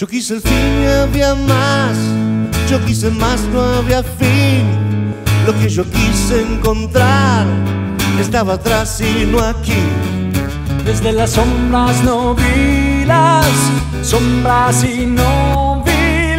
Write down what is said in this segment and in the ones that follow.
Yo quise el fin y había más, yo quise más, no había fin. Lo que yo quise encontrar estaba atrás y no aquí. Desde las sombras no vi las sombras y no vi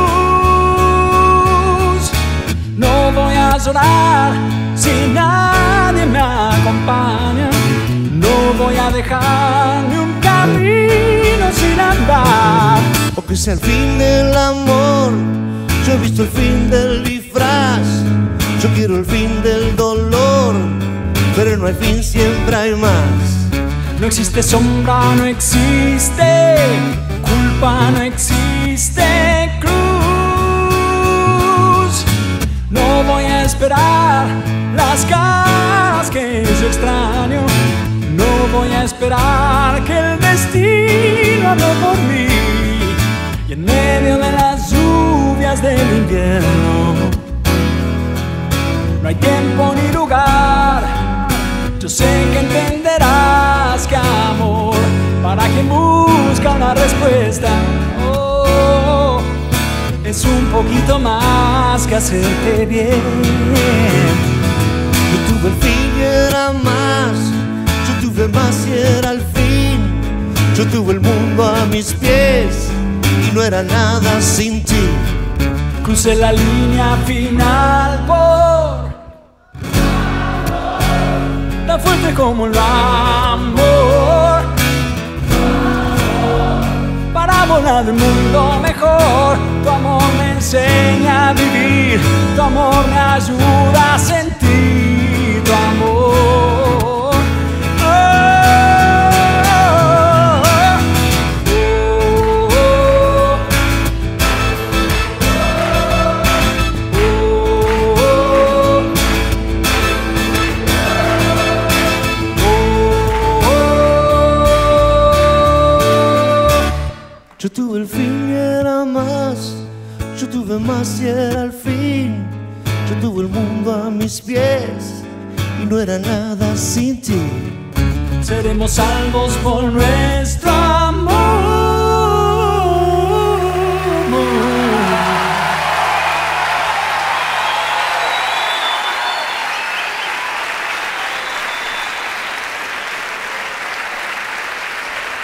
luz. No voy a llorar si nadie me acompaña. No voy a dejar ni un camino sin andar. O que sea el fin del amor, yo he visto el fin del disfraz. Yo quiero el fin del dolor, pero no hay fin, siempre hay más. No existe sombra, no existe culpa, no existe cruz. No voy a esperar las caras que yo extraño. No voy a esperar que el destino hable por mí. Y en medio de las lluvias del invierno no hay tiempo ni lugar. Yo sé que entenderás que amor, para quien busca una respuesta, oh, es un poquito más que hacerte bien. Yo tuve el fin y era más, yo tuve más y era el fin. Yo tuve el mundo a mis pies y no era nada sin ti. Crucé la línea final por tan fuerte como el amor, para volar del mundo mejor. Tu amor me enseña a vivir, tu amor me ayuda a sentir tu amor. Yo tuve el fin y era más, yo tuve más y era el fin. Yo tuve el mundo a mis pies y no era nada sin ti. Seremos salvos por nuestro